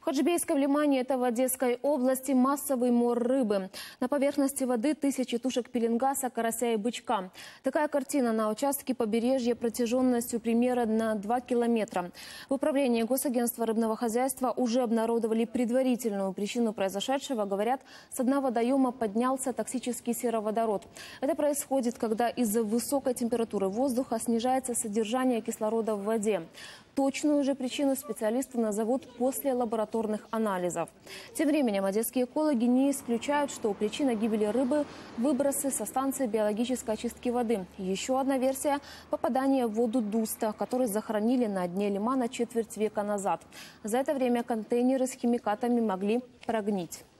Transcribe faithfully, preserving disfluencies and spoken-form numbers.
В Хаджибейском лимане, это в Одесской области, массовый мор рыбы. На поверхности воды тысячи тушек пеленгаса, карася и бычка. Такая картина на участке побережья протяженностью примерно на два километра. В управлении Госагентства рыбного хозяйства уже обнародовали предварительную причину произошедшего. Говорят, с дна водоема поднялся токсический сероводород. Это происходит, когда из-за высокой температуры воздуха снижается содержание кислорода в воде. Точную же причину специалисты назовут после лабораторных анализов. Тем временем одесские экологи не исключают, что причина гибели рыбы – выбросы со станции биологической очистки воды. Еще одна версия – попадание в воду дуста, который захоронили на дне лимана четверть века назад. За это время контейнеры с химикатами могли прогнить.